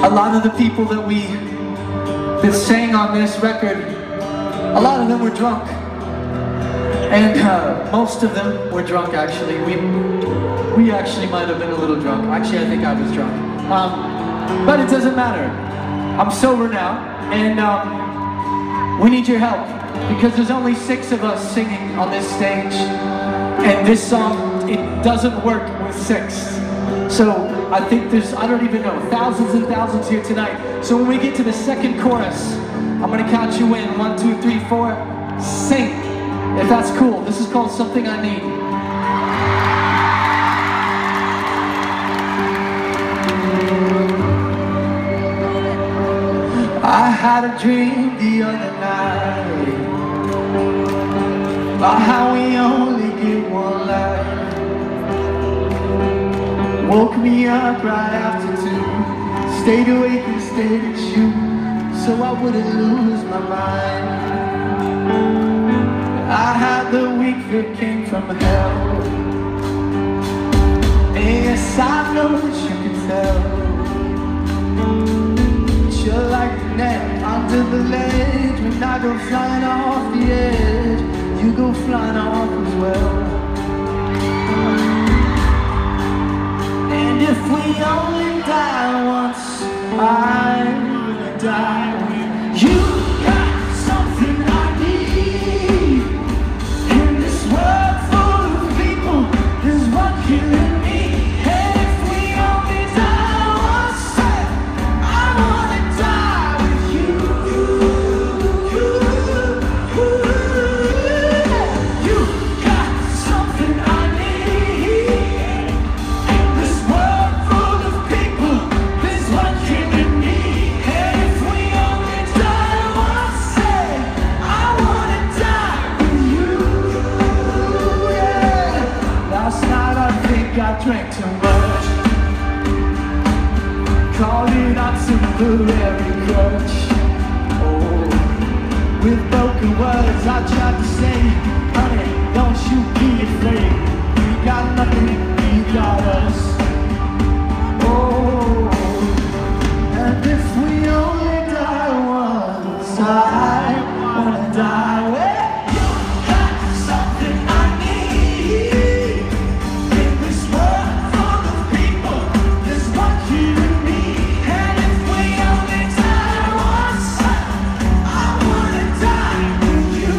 A lot of the people that sang on this record, a lot of them were drunk. And most of them were drunk, actually. We actually might have been a little drunk. Actually, I think I was drunk. But it doesn't matter. I'm sober now, and we need your help. Because there's only 6 of us singing on this stage. And this song, it doesn't work with 6. So I think there's, I don't even know, thousands and thousands here tonight. So when we get to the second chorus, I'm gonna count you in. 1, 2, 3, 4, sing. If that's cool. This is called Something I Need. I had a dream the other night about how we only get one life. Woke me up right after 2. Stayed awake and stayed at you, so I wouldn't lose my mind. I had the week that came from hell. And yes, I know that you can tell. But you're like the net under the ledge. When I go flying off the edge, you go flying off as well. And if we only die once, I'm gonna die with you. Got something I need. In this world full of people, there's one killing me. And if we only die once, I wanna die with you. You got something I need. In this world full of people, there's one killing me. And if we only die once, I wanna die with you. Yeah. Last night I think I drank too much. Called it on temporary crutch. Oh, with broken words I tried to say, honey, don't you be afraid. We got nothing, we got us. Oh, and if we only die once, I wanna die with you. Got something I need. In this world full of people, there's one killing me. And if we only die once, I wanna die with you.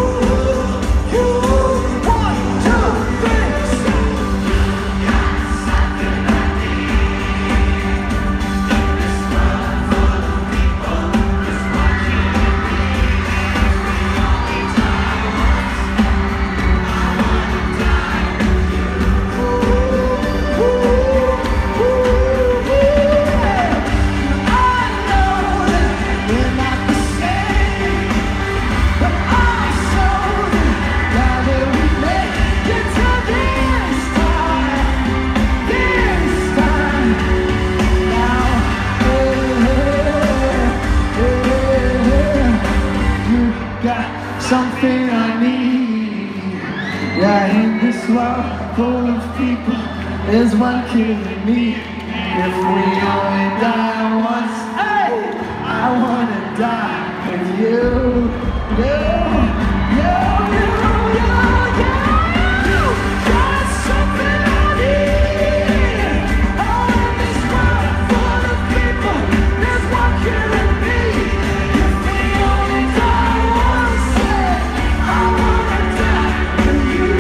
1, 2, 3, got something I need. In this world full of people, there's one killing me. If we only die once, I wanna die with you. I know that we're not the same, but I'm so glad that we made it to this time. Now, you got something I need. Yeah, in this world full of people, there's one killing me. If we only die once, hey, I wanna die with you. You got something I need. Oh, in this world full of people, there's one killing me. If we only die once, I wanna die with you.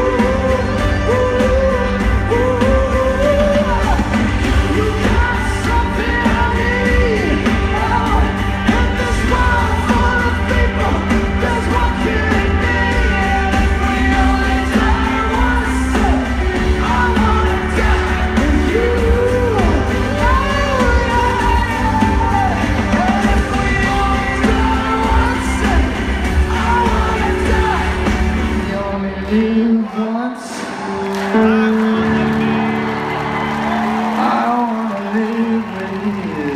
You got something I need. Oh, in this world full of people, there's one killing me. And if we only die once, I wanna die with you. And if we only die once, I wanna die. We only live once. I wanna live with you.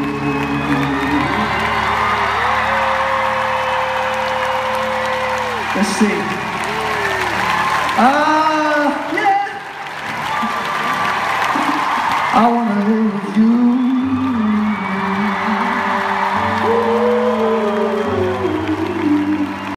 Let's see. Yeah. I wanna live with you.